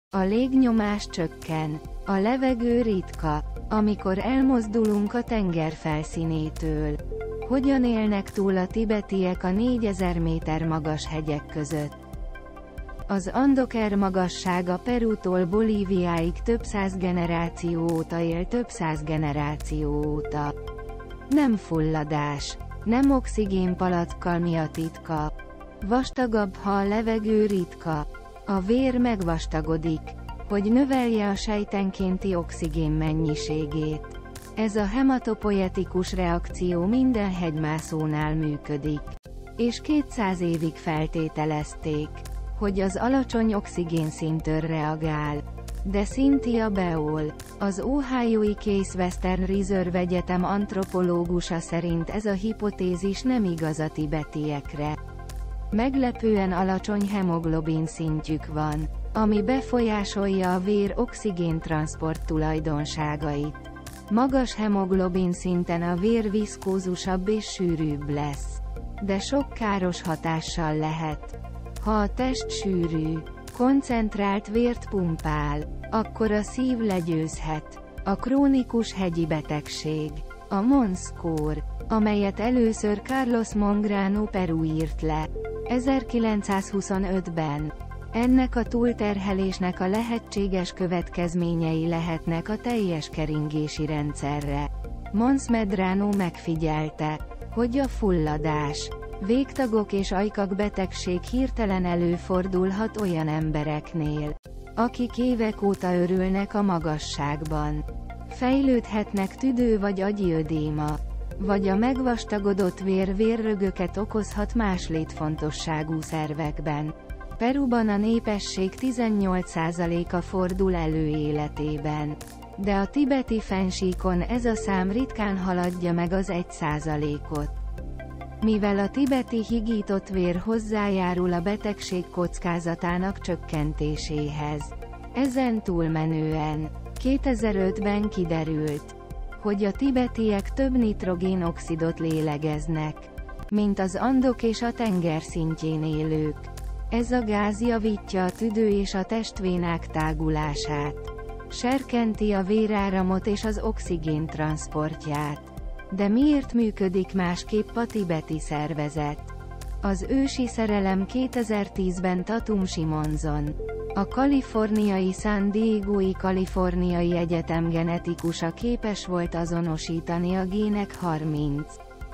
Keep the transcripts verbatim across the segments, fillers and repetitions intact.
A légnyomás csökken. A levegő ritka, amikor elmozdulunk a tenger felszínétől. Hogyan élnek túl a tibetiek a négyezer méter magas hegyek között? Az Andok magassága Perútól Bolíviáig több száz generáció óta él, több száz generáció óta. Nem fulladás, nem oxigénpalackkal mi a titka. Vastagabb, ha a levegő ritka. A vér megvastagodik, hogy növelje a sejtenkénti oxigén mennyiségét. Ez a hematopoietikus reakció minden hegymászónál működik. És kétszáz évig feltételezték, hogy az alacsony oxigénszintől reagál. De Cynthia Beall, az Ohiói Case Western Reserve Egyetem antropológusa szerint ez a hipotézis nem igaz a tibetiekre. Meglepően alacsony hemoglobin szintjük van, ami befolyásolja a vér oxigéntranszport tulajdonságait. Magas hemoglobin szinten a vér viszkózusabb és sűrűbb lesz. De sok káros hatással lehet. Ha a test sűrű, koncentrált vért pumpál, akkor a szív legyőzhet. A krónikus hegyi betegség, a Mons-kór, amelyet először Carlos Mongrano Peru írt le ezerkilencszázhuszonötben. Ennek a túlterhelésnek a lehetséges következményei lehetnek a teljes keringési rendszerre. Mons Medrano megfigyelte, hogy a fulladás, végtagok és ajkak betegség hirtelen előfordulhat olyan embereknél, akik évek óta örülnek a magasságban. Fejlődhetnek tüdő vagy agyi ödéma, vagy a megvastagodott vér vérrögöket okozhat más létfontosságú szervekben. Peruban a népesség tizennyolc százaléka fordul elő életében. De a tibeti fennsíkon ez a szám ritkán haladja meg az egy százalékot. Mivel a tibeti higított vér hozzájárul a betegség kockázatának csökkentéséhez. Ezen túlmenően, kétezer-ötben kiderült, hogy a tibetiek több nitrogén-oxidot lélegeznek, mint az Andok és a tenger szintjén élők. Ez a gáz javítja a tüdő és a testvénák tágulását. Serkenti a véráramot és az oxigén transzportját. De miért működik másképp a tibeti szervezet? Az ősi szerelem kétezer-tízben Tatum Simonson, a kaliforniai San Diegói Kaliforniai Egyetem genetikusa képes volt azonosítani a gének harminc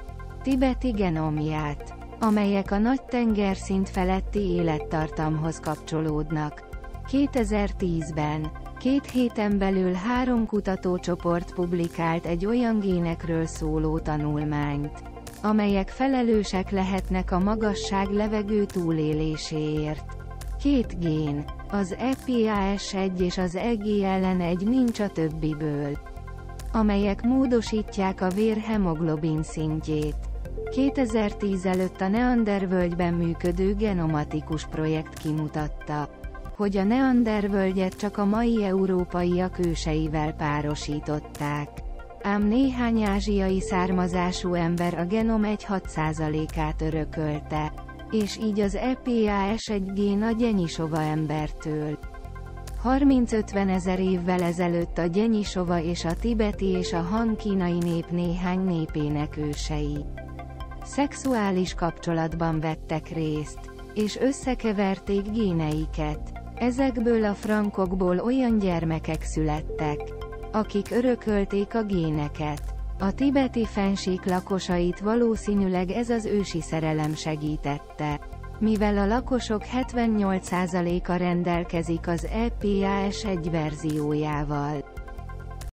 tibeti genomját, amelyek a nagy tengerszint feletti élettartamhoz kapcsolódnak. kétezer-tízben, két héten belül három kutatócsoport publikált egy olyan génekről szóló tanulmányt, amelyek felelősek lehetnek a magasság levegő túléléséért. Két gén, az E P A S egy és az E G L N egy nincs a többiből, amelyek módosítják a vér hemoglobin szintjét. kétezer-tíz előtt a Neandervölgyben működő genomatikus projekt kimutatta, hogy a Neandervölgyet csak a mai európaiak őseivel párosították. Ám néhány ázsiai származású ember a genom egy-hat százalékát örökölte, és így az E P A S egy gén a Gyenyisova embertől. harminc-ötven ezer évvel ezelőtt a Gyenyisova és a tibeti és a Han kínai nép néhány népének ősei szexuális kapcsolatban vettek részt, és összekeverték géneiket. Ezekből a frankokból olyan gyermekek születtek, akik örökölték a géneket. A tibeti fennsík lakosait valószínűleg ez az ősi szerelem segítette, mivel a lakosok hetvennyolc százaléka rendelkezik az E P A S egy verziójával.